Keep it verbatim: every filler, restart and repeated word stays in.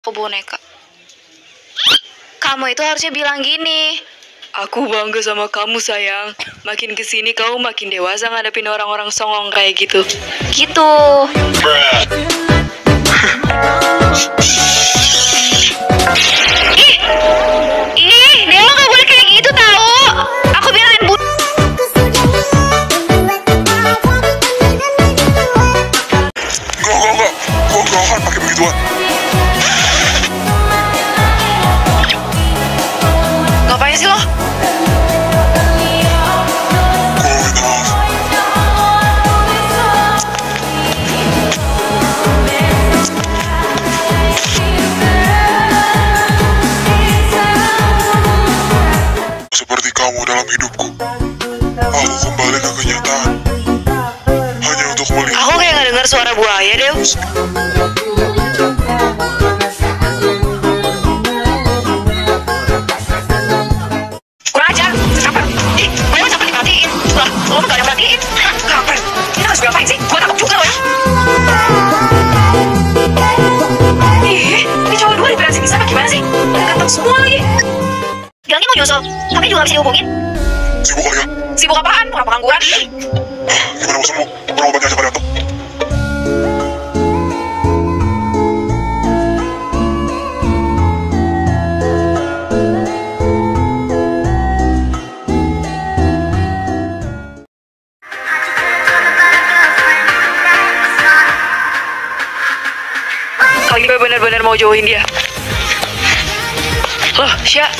Aku boneka. Kamu itu harusnya bilang gini. Aku bangga sama kamu sayang. Makin kesini kamu makin dewasa ngadepin orang-orang songong kayak gitu. Gitu. Ih, ih, Dewa gak boleh kayak gitu tahu. Aku bilangin bu. Enggak, enggak, enggak. Gua gak akan pakai begituan. Ngapain sih lo? Gua minta maaf. Seperti kamu dalam hidupku, aku kembali ke kenyataan hanya untuk melihat. Aku kayak gak dengar suara buaya deh. Kurang ajar, sampai. Ih, gue sampai dimatiin. Lah, lo gak ada yang matiin. Hah, ngapain? Kita harus ngapain sih? Gue takut juga lo ya. Ih, ini cowok dua di sini sama gimana sih? Ganteng semua lagi. Bilangnya mau nyusul, tapi juga gak bisa dihubungin. Sibuk kali ya? Sibuk apaan? Orang pengangguran. Gimana bosanmu? Orang obatnya aja gak datang. Kali gue bener-bener mau jauhin dia. Loh, Sya.